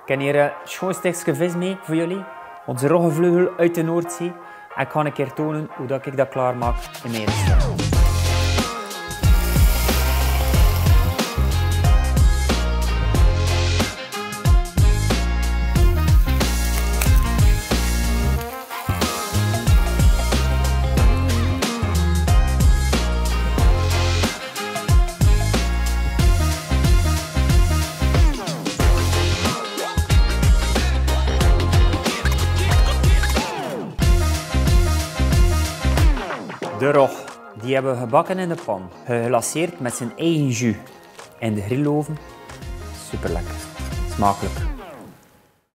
Ik heb hier een schoon stukje vis mee voor jullie. Onze roggenvleugel uit de Noordzee. En ik ga een keer tonen hoe dat ik dat klaarmaak in mijn restaurant. De rog, die hebben we gebakken in de pan. Geglaceerd met zijn eigen jus in de grilloven. Super lekker, smakelijk.